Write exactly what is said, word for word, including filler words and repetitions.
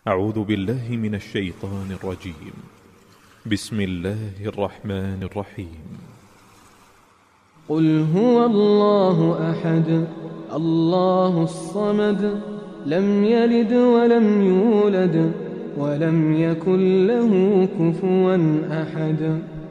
أعوذ بالله من الشيطان الرجيم. بسم الله الرحمن الرحيم. قل هو الله أحد الله الصمد لم يلد ولم يولد ولم يكن له كفوا أحد.